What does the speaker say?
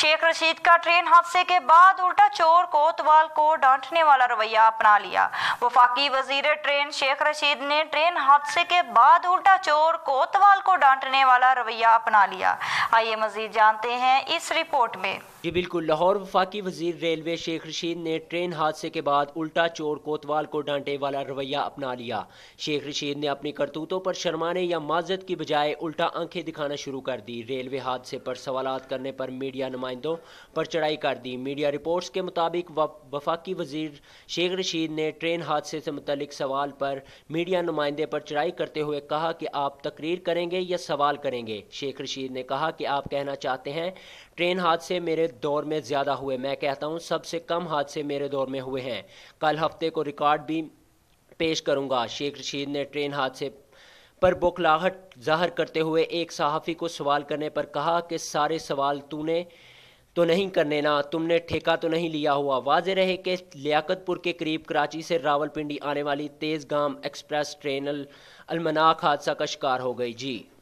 शेख रशीद का ट्रेन हादसे के बाद उल्टा चोर कोतवाल को डांटने वाला रवैया अपना लिया। वफाकी वजीर ट्रेन शेख रशीद ने ट्रेन हादसे के बाद उल्टा चोर कोतवाल को डांटने वाला रवैया अपना लिया। आइए मजीद जानते हैं इस रिपोर्ट में। जी बिल्कुल, लाहौर वफाकी वजीर रेलवे शेख रशीद ने ट्रेन हादसे के बाद उल्टा चोर कोतवाल को डांटे वाला रवैया अपना लिया। शेख रशीद ने अपनी करतूतों पर शर्माने या माजरत की बजाय उल्टा आंखें दिखाना शुरू कर दी। रेलवे हादसे पर सवालात करने पर मीडिया नुमाइंदों पर चढ़ाई कर दी। मीडिया रिपोर्ट्स के मुताबिक वफाकी वजीर शेख रशीद ने ट्रेन हादसे से मुतल्लिक सवाल पर मीडिया नुमाइंदे पर चढ़ाई करते हुए कहा कि आप तकरीर करेंगे या सवाल करेंगे। शेख रशीद ने कहा कि आप कहना चाहते हैं ट्रेन हादसे मेरे दौर में ज़्यादा हुए, मैं कहता हूं सबसे कम हादसे मेरे दौर में हुए हैं। कल हफ्ते को रिकॉर्ड भी पेश करूंगा। शेख रशीद ने ट्रेन हादसे पर बौखलाहट जाहिर करते हुए एक सहाफ़ी को सवाल करने पर कहा कि सारे सवाल तूने तो नहीं करने ना, तुमने ठेका तो नहीं लिया हुआ। वाज़ेह रहे कि लियाकतपुर के करीब कराची से रावलपिंडी आने वाली तेज़गाम एक्सप्रेस ट्रेन अलमनाक हादसा का शिकार हो गई। जी